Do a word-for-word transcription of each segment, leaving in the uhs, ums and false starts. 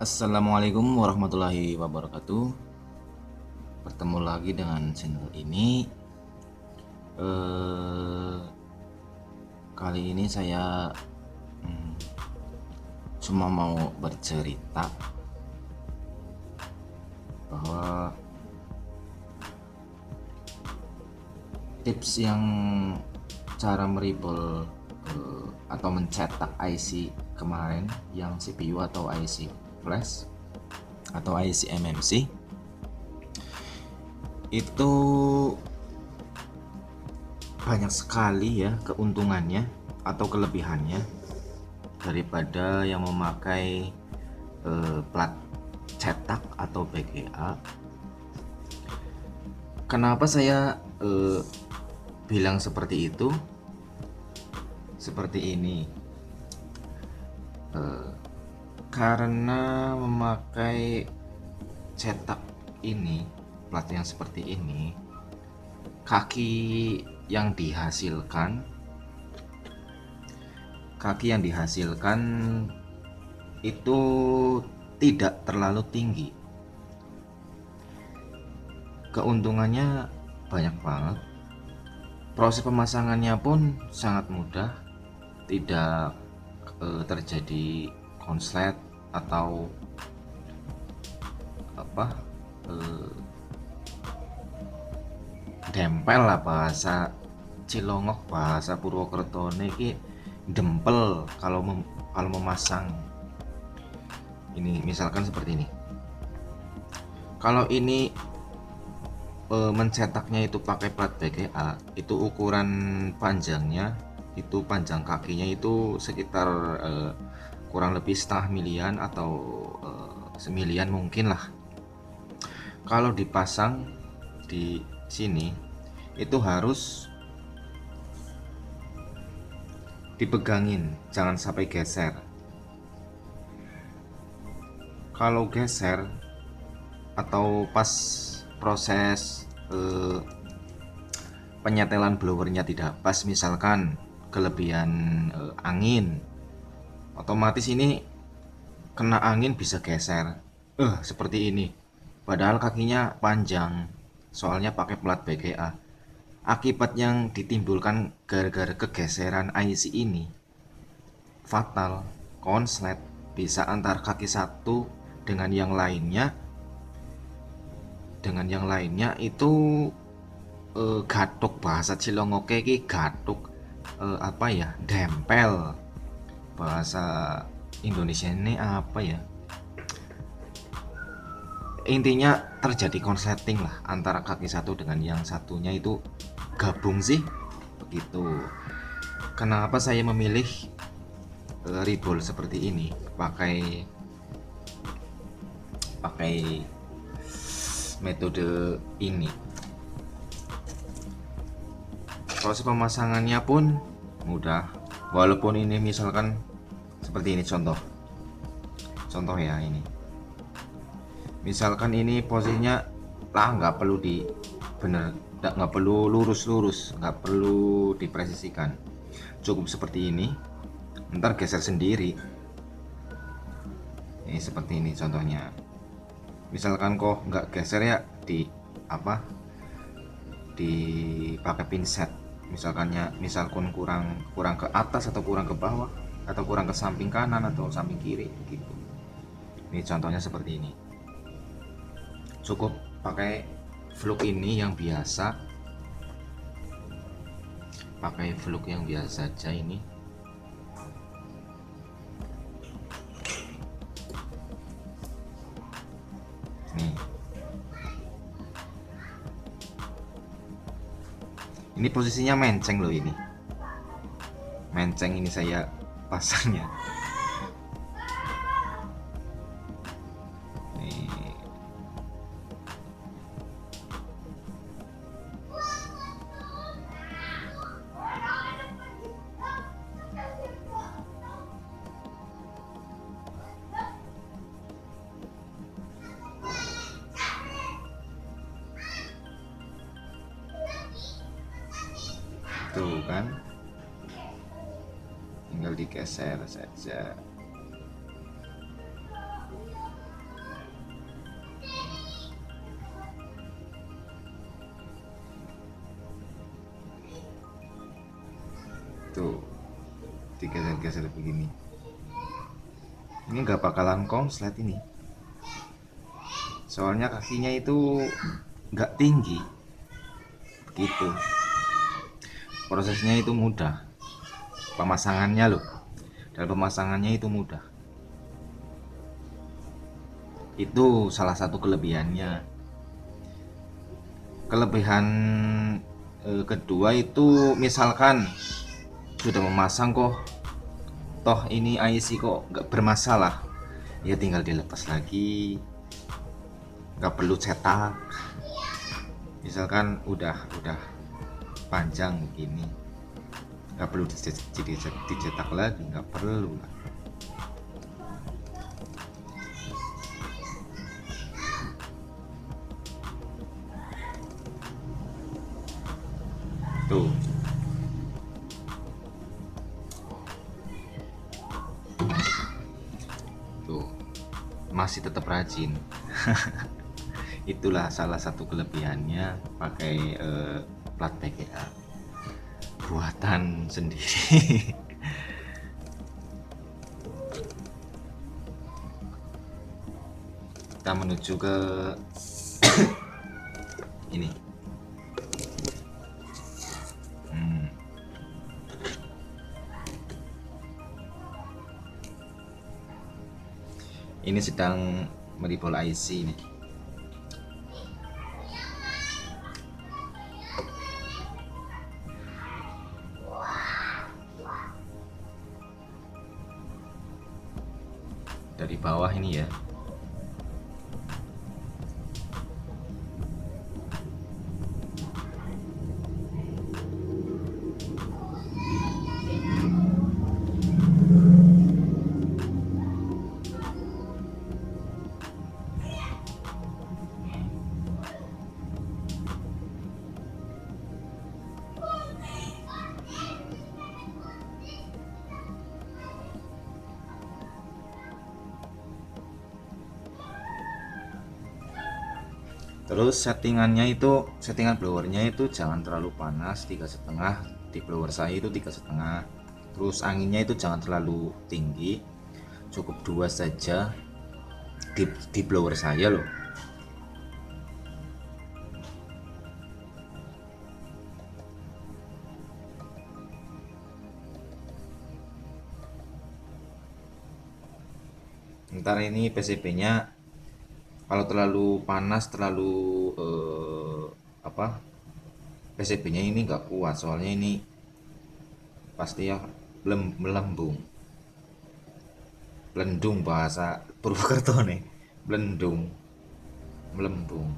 Assalamualaikum warahmatullahi wabarakatuh. Bertemu lagi dengan channel ini. eh, Kali ini saya hmm, cuma mau bercerita bahwa tips yang cara meribol eh, atau mencetak I C kemarin yang C P U atau I C flash atau I C M M C itu banyak sekali ya keuntungannya atau kelebihannya daripada yang memakai eh, plat cetak atau B G A. Kenapa saya eh, bilang seperti itu? Seperti ini, eh, karena memakai cetak ini, plat yang seperti ini, kaki yang dihasilkan kaki yang dihasilkan itu tidak terlalu tinggi. Keuntungannya banyak banget. Proses pemasangannya pun sangat mudah, tidak eh, terjadi konslet atau apa eh, dempel lah, bahasa Cilongok, bahasa Purwokerto ini dempel kalau mem, kalau memasang ini, misalkan seperti ini. Kalau ini e, mencetaknya itu pakai plat B G A, itu ukuran panjangnya, itu panjang kakinya itu sekitar e, kurang lebih setengah milian atau e, semilian mungkin lah. Kalau dipasang di sini itu harus dipegangin, jangan sampai geser. Kalau geser atau pas proses eh, penyetelan blowernya tidak pas, misalkan kelebihan eh, angin, otomatis ini kena angin bisa geser. Eh, seperti ini. Padahal kakinya panjang, soalnya pakai plat B G A. Akibat yang ditimbulkan gara-gara kegeseran I C ini fatal, konslet, bisa antar kaki satu dengan yang lainnya dengan yang lainnya itu eh, gatuk, bahasa Cilongoke ki gatuk, eh, apa ya, dempel, bahasa Indonesia ini apa ya, intinya terjadi konsleting lah antara kaki satu dengan yang satunya itu gabung sih begitu. Kenapa saya memilih uh, ribol seperti ini, pakai pakai metode ini? Proses pemasangannya pun mudah, walaupun ini misalkan seperti ini, contoh contoh ya, ini misalkan ini posisinya lah, nggak perlu di bener, nggak perlu lurus-lurus, nggak perlu dipresisikan, cukup seperti ini, ntar geser sendiri. Ini seperti ini contohnya. Misalkan kok nggak geser ya, di apa, dipakai pinset, misalkannya misalkan kurang kurang ke atas atau kurang ke bawah atau kurang ke samping kanan atau samping kiri begitu. Ini contohnya seperti ini. Cukup pakai fluk ini yang biasa, pakai fluk yang biasa aja ini. Nih, ini posisinya menceng loh, ini menceng, ini saya pasangnya. Nih, tuh kan, tinggal digeser saja. geser begini, ini nggak bakalan konslet ini, soalnya kakinya itu nggak tinggi begitu. Prosesnya itu mudah, pemasangannya loh, dan pemasangannya itu mudah. Itu salah satu kelebihannya. Kelebihan eh, kedua itu misalkan sudah memasang kok toh ini I C kok nggak bermasalah, ya tinggal dilepas lagi, nggak perlu cetak. Misalkan udah udah panjang begini, nggak perlu dicetak, dicetak lagi, nggak perlu lah. Tuh, tuh masih tetap rajin. Itulah salah satu kelebihannya pakai eh, plat P G A buatan sendiri. Kita menuju ke ini. Hmm. Ini sedang meribol I C ini. Dari bawah ini ya. Terus settingannya itu, settingan blowernya itu jangan terlalu panas, tiga setengah. Di blower saya itu tiga setengah. Terus anginnya itu jangan terlalu tinggi, cukup dua saja di, di blower saya loh. Ntar ini P C B-nya kalau terlalu panas, terlalu eh, apa, P C B-nya ini nggak kuat, soalnya ini pasti ya belum melembung, belendung bahasa Purwokerto nih, belendung, melembung.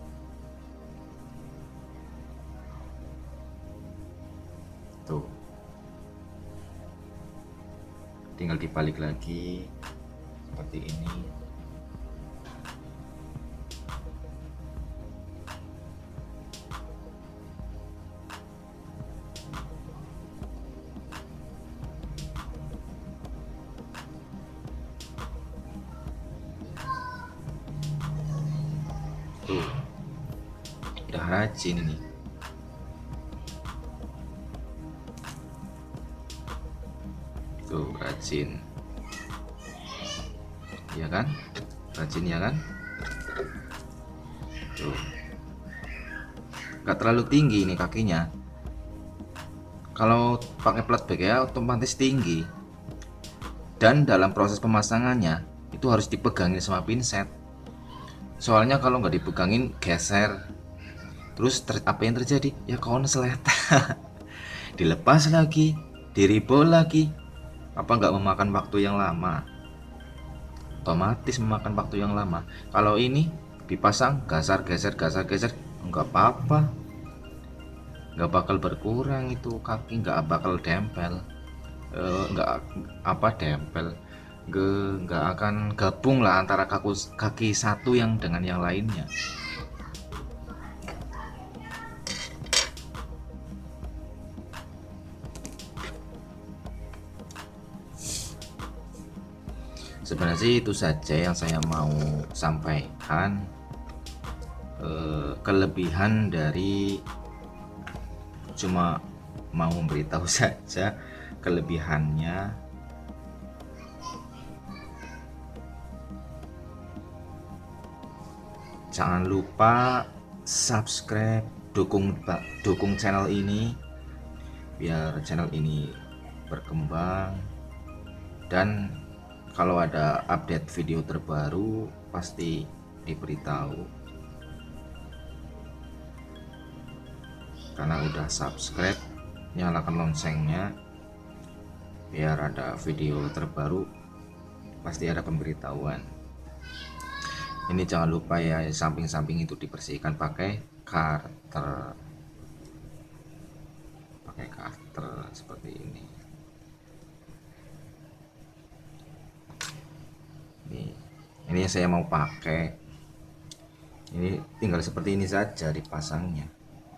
Tuh, tinggal dibalik lagi seperti ini. Tuh, udah rajin ini. Tuh, rajin. Ya kan? Rajin ya kan? Tuh. Gak terlalu tinggi ini kakinya. Kalau pakai plat P G A otomatis tinggi. Dan dalam proses pemasangannya itu harus dipegangin sama pinset. Soalnya kalau nggak dipegangin geser. Terus ter apa yang terjadi? Ya konslet. Dilepas lagi, diribol lagi. Apa nggak memakan waktu yang lama? Otomatis memakan waktu yang lama. Kalau ini dipasang gasar geser gasar geser nggak apa-apa, nggak bakal berkurang itu kaki, nggak bakal dempel, e, nggak apa dempel, nggak akan gabung lah antara kaku, kaki satu yang dengan yang lainnya. Sebenarnya sih itu saja yang saya mau sampaikan, eh, kelebihan dari, cuma mau memberitahu saja kelebihannya Jangan lupa subscribe, dukung dukung channel ini biar channel ini berkembang, dan kalau ada update video terbaru pasti diberitahu. Karena udah subscribe, nyalakan loncengnya biar ada video terbaru pasti ada pemberitahuan. Ini jangan lupa ya, samping-samping itu dibersihkan pakai cutter, pakai cutter seperti ini. Nih, ini saya mau pakai. Ini tinggal seperti ini saja dipasangnya.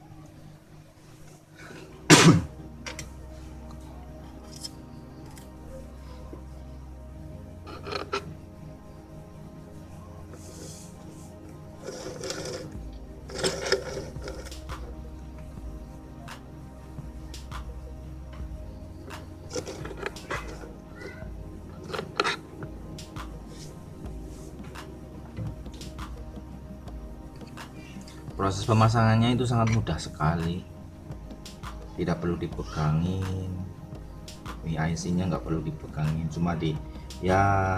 Proses pemasangannya itu sangat mudah sekali, tidak perlu dipegangin. Ini I C nya nggak perlu dipegangin, cuma di ya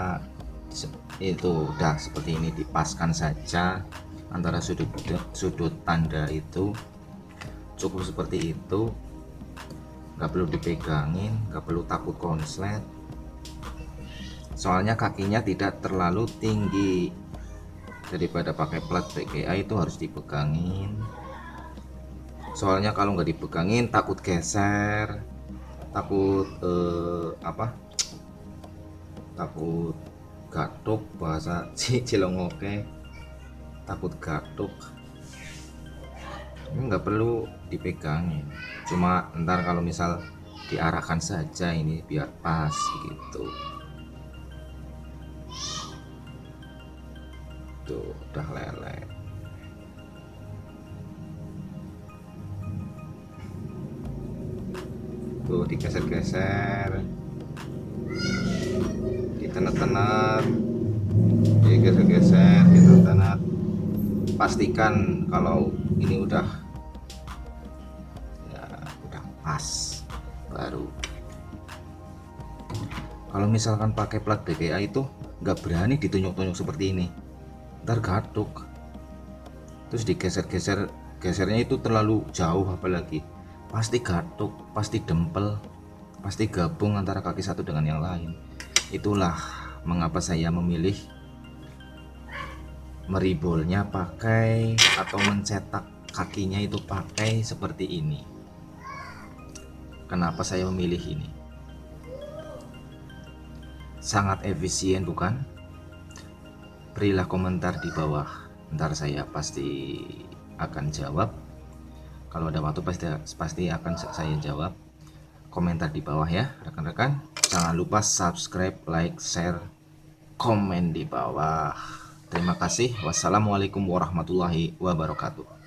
itu udah seperti ini, dipaskan saja antara sudut sudut tanda itu, cukup seperti itu, nggak perlu dipegangin, nggak perlu takut konslet, soalnya kakinya tidak terlalu tinggi. Daripada pakai plat B G A itu harus dipegangin, soalnya kalau nggak dipegangin takut geser, takut eh, apa takut gatuk, bahasa Cilongoke, takut gatuk. Ini nggak perlu dipegangin, cuma ntar kalau misal diarahkan saja ini biar pas gitu. Tuh udah lele. Tuh digeser-geser, ditenet-tenet, digeser-geser, ditenet-tenet. Pastikan kalau ini udah ya udah pas baru. Kalau misalkan pakai plat B G A itu nggak berani ditunjuk-tunjuk seperti ini, ntar gatuk, terus digeser-geser, gesernya itu terlalu jauh apalagi pasti gatuk, pasti dempel, pasti gabung antara kaki satu dengan yang lain. Itulah mengapa saya memilih meribolnya pakai atau mencetak kakinya itu pakai seperti ini. Kenapa saya memilih ini? Sangat efisien bukan? Berilah komentar di bawah, ntar saya pasti akan jawab. Kalau ada waktu pasti pasti akan saya jawab. Komentar di bawah ya rekan-rekan. Jangan lupa subscribe, like, share, komen di bawah. Terima kasih. Wassalamualaikum warahmatullahi wabarakatuh.